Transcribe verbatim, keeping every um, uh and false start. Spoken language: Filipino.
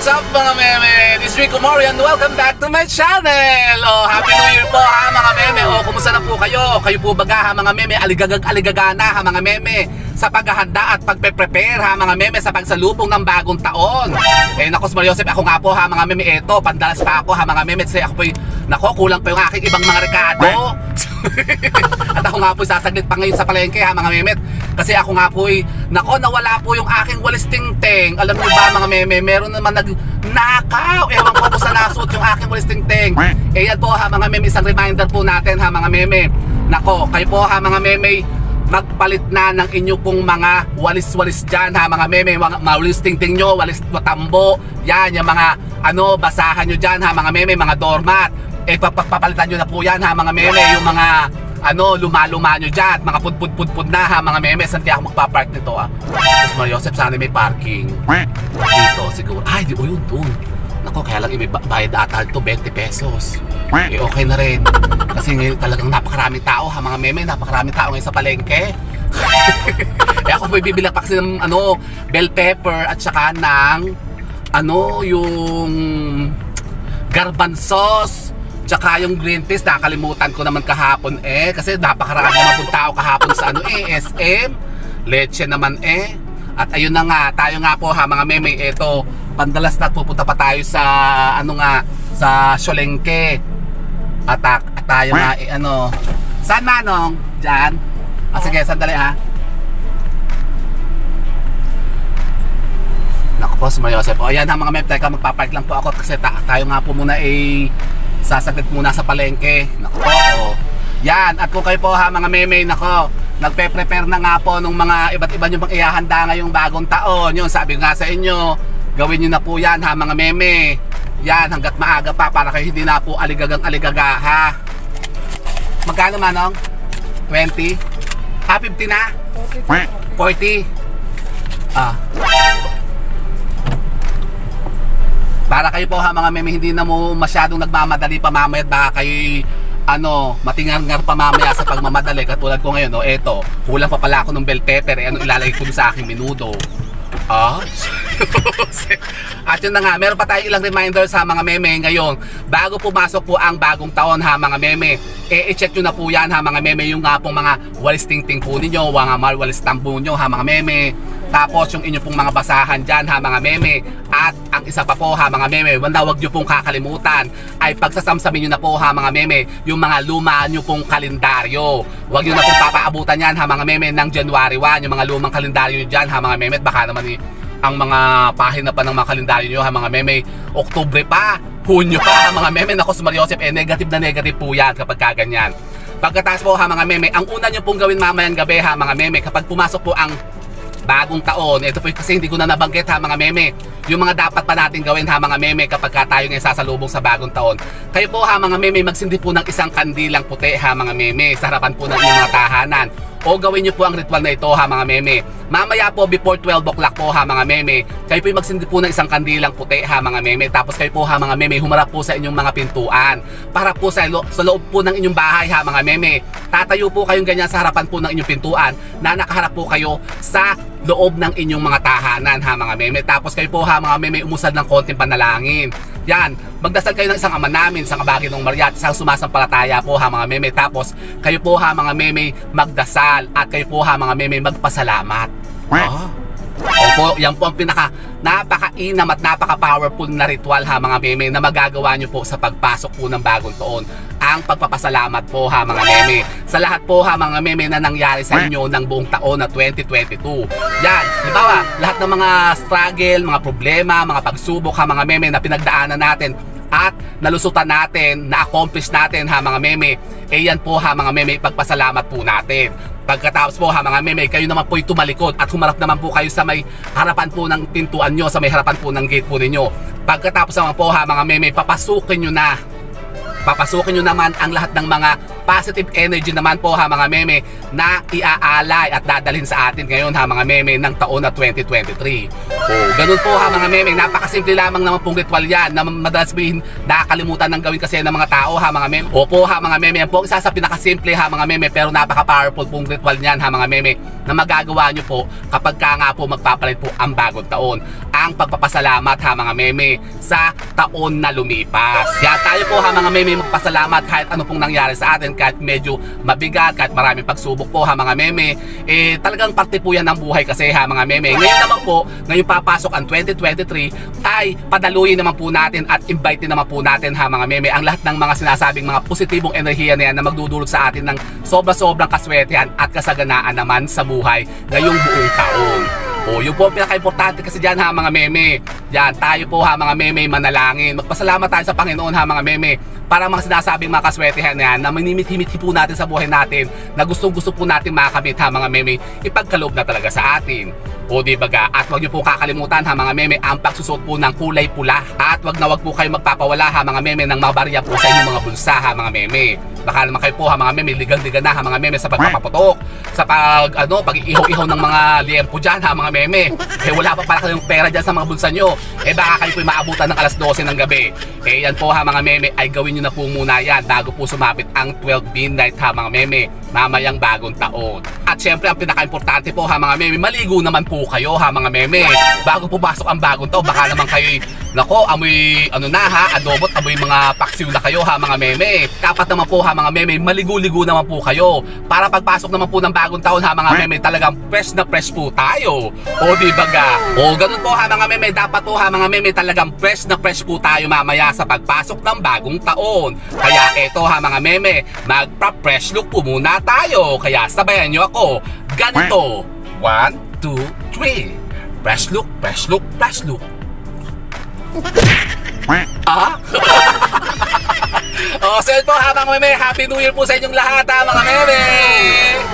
what's up mga meme? This is Rico Mori and welcome back to my channel. Oh, Happy New Year po ha mga meme. Oh, kumusta na po kayo? Kayo po baga ha mga meme? Aligagag-aligagana ha mga meme sa paghahanda at pagpe-prepare ha mga meme sa pagsalubong ng bagong taon. Eh nako, Mario Joseph, ako nga po ha mga meme. Eto, pandalas pa ako ha mga meme. Kasi ako po, nako, kulang pa yung aking ibang mga rekado. At ako nga po sasaglit pa ngayon sa palengke ha mga meme. Kasi ako nga po, nako, nawala po yung aking walis tingting. Alam niyo ba mga meme, meron naman nagnakaw. Ewan ko po sa nasuot yung aking walis tingting. Eh yan po ha mga meme, isang reminder po natin ha mga meme. Nako, kayo po ha mga meme, magpalit na ng inyo pong mga walis-walis dyan ha mga meme. Mga walis tingting nyo, walis watambo. Yan, yung mga ano, basahan nyo dyan ha mga meme, mga doormat. Eh papapalitan nyo na po yan ha mga meme. Yung mga ano, luma-luma nyo dyan, mga pud-pud-pud-pud na ha mga meme. Saan kaya ako magpapark nito ah? Tapos Mario Joseph, sana may parking dito siguro. Ay, di o yun dun. Nako, kaya lang i-bayad ata ito twenty pesos. Eh okay na rin. Kasi ngayon talagang napakaraming tao ha mga meme. Napakaraming tao ngayon sa palengke. Eh ako po ibibila pa kasi ng ano, bell pepper at saka ng ano, yung garbanzos. Tsaka yung green peas, nakalimutan ko naman kahapon eh. Kasi napakarami naman po tao kahapon sa ano eh, S M. Leche naman eh. At ayun na nga, tayo nga po ha mga meme. Ito, pandalas na pupunta pa tayo sa ano nga, sa Siolengke. At, at tayo nga eh, ano. Saan Manong? Diyan? Ah, sige, sandali ha. Naku po, si Mario Joseph. O ayan ha mga meme, teka, magpapark lang po ako. Kasi ta tayo nga po muna eh sasaglit muna sa palengke. Nako, oh. Yan, at kung kayo po ha mga meme, nako, nagpe-prepare na nga po nung mga iba't iba nyo bang ihahanda ngayong bagong taon. Yun, sabi nga sa inyo, gawin nyo na po yan ha mga meme. Yan, hanggat maaga pa para kayo hindi na po aligagang aligaga ha. Magkano Manong? twenty? Ah, fifty na? forty? Ah. Para kayo po ha mga meme, hindi na mo masyadong nagmamadali pa mamaya at baka kayo ano, matingar-ngar pa mamaya sa pagmamadali. Katulad ko ngayon, oh, eto, kulang pa pala ako ng bell pepper, eh, ano ilalagay ko sa aking menudo. Ah? At yun na nga, meron pa tayo ilang reminders ha mga meme ngayon. Bago pumasok po ang bagong taon ha mga meme, eh i-check nyo na po yan ha mga meme, yung nga pong mga walis tingting po ninyo, mga walis tambo nyo ha mga meme. Tapos yung inyo pong mga basahan dyan ha mga meme. At ang isa pa po ha mga meme, wala, wag nyo pong kakalimutan, ay pagsasamsamin nyo na po ha mga meme, yung mga luma nyo pong kalendaryo. Wag nyo na pong papaabutan yan ha mga meme ng January first, yung mga lumang kalendaryo nyo dyan ha mga meme. Baka naman eh, ang mga pahina pa ng mga kalendaryo nyo ha mga meme, Oktubre pa, Hunyo pa ha mga meme. Nako, si Mario Joseph, eh negative na negative po yan kapag kaganyan. Pagkatapos po ha mga meme, ang una nyo pong gawin mamayang gabi ha mga meme, kapag pumasok po ang bagong taon, ito po kasi hindi ko na nabanggit ha mga meme, yung mga dapat pa natin gawin ha mga meme kapag tayo ngayon sasalubong sa bagong taon. Kayo po ha mga meme, magsindi po ng isang kandilang puti ha mga meme sa harapan po ng inyong mga tahanan. O gawin nyo po ang ritual na ito ha mga meme. Mamaya po before twelve o'clock po ha mga meme, kayo po magsindi po ng isang kandilang puti ha mga meme. Tapos kayo po ha mga meme, humarap po sa inyong mga pintuan. Para po sa, lo sa loob po ng inyong bahay ha mga meme. Tatayo po kayong ganyan sa harapan po ng inyong pintuan na nakaharap po kayo sa loob ng inyong mga tahanan ha mga meme. Tapos kayo po ha mga meme, umusad ng konting panalangin. Yan, magdasal kayo ng isang Ama Namin, isang Kabagi ng Maria, isang sumasampalataya po ha mga meme. Tapos kayo po ha mga meme, magdasal at kayo po ha mga meme, magpasalamat. Oh. Opo, yan po ang pinaka napaka-inam at napaka-powerful na ritual ha mga meme na magagawa nyo po sa pagpasok po ng bagong taon. Ang pagpapasalamat po ha mga meme sa lahat po ha mga meme na nangyari sa inyo ng buong taon na twenty twenty-two. Yan, halimbawa, lahat ng mga struggle, mga problema, mga pagsubok ha mga meme na pinagdaanan natin at nalusutan natin, na-accomplish natin ha mga meme, eh yan po ha mga meme, pagpasalamat po natin. Pagkatapos po ha mga meme, kayo naman po tumalikod at humarap naman po kayo sa may harapan po ng pintuan nyo, sa may harapan po ng gate po ninyo. Pagkatapos naman po ha mga meme, papasukin nyo na papasukin nyo naman ang lahat ng mga positive energy naman po ha mga meme na iaalay at dadalhin sa atin ngayon ha mga meme ng taon na twenty twenty-three. Oh, ganun po ha mga meme, napakasimple lamang naman pong ritual yan na madalas sabihin nakakalimutan ng gawin kasi ng mga tao ha mga meme. Opo ha mga meme, yan po isa sa pinakasimple ha mga meme pero napaka-powerful pong ritual niyan ha mga meme na magagawa nyo po kapag ka nga po magpapalit po ang bagong taon. Ang pagpapasalamat ha mga meme sa taon na lumipas. Kaya tayo po ha mga meme magpasalamat kahit ano pong nangyari sa atin, kahit medyo mabigat, kahit maraming pagsubok po ha mga meme. Eh talagang parte po yan ng buhay kasi ha mga meme. Ngayon naman po, ngayon papasok ang twenty twenty-three ay padaluyin naman po natin at invite naman po natin ha mga meme ang lahat ng mga sinasabing mga positibong enerhiya na yan na magdudulot sa atin ng sobra-sobrang kaswertehan at kasaganaan naman sa buhay ngayong buong taon. O, yun po ang pinaka-importante kasi dyan ha mga meme. Yan, tayo po ha mga meme manalangin. Magpasalamat tayo sa Panginoon ha mga meme para mga sinasabing mga kaswertehan na yan na minimit-himit po natin sa buhay natin na gustong-gusto po natin makakamit ha mga meme, ipagkaloob na talaga sa atin. O di baga, at wag niyo po kakalimutan ha mga meme ang pagsusot po ng kulay pula. At wag na wag po kayo magpapawala ha mga meme ng mga barya po sa inyong mga bulsa ha mga meme. Baka naman kayo po ha mga meme, ligang-ligan na ha mga meme sa pagpapaputok, sa pag ano, pag-iihaw-ihaw ng mga liempo dyan ha mga meme. Eh wala pa pala kayong pera dyan sa mga bulsa nyo. Eh baka kayo po maabutan ng alas dose ng gabi. Eh yan po ha mga meme, ay gawin nyo na po muna yan bago po sumapit ang twelve midnight ha mga meme, mamayang bagong taon. At syempre ang pinaka-importante po ha mga meme, maligo naman po kayo ha mga meme bago pumasok ang bagong taon. Baka naman kayo, nako, amoy ano na ha, adobot, amoy mga paksiw na kayo ha mga meme. Dapat naman po ha mga meme, maligo-ligo naman po kayo para pagpasok naman po ng bagong taon ha mga meme, talagang fresh na fresh po tayo. O di baga, o ganun po ha mga meme, dapat po ha mga meme, talagang fresh na fresh po tayo mamaya sa pagpasok ng bagong taon. Kaya eto ha mga meme, magpa-fresh look po muna tayo. Kaya sabayan nyo ako, ganito, one, two, three. Fresh look, fresh look, fresh look. Ah? Oh, so ito ha mga meme, Happy New Year po sa inyong lahat ha mga meme.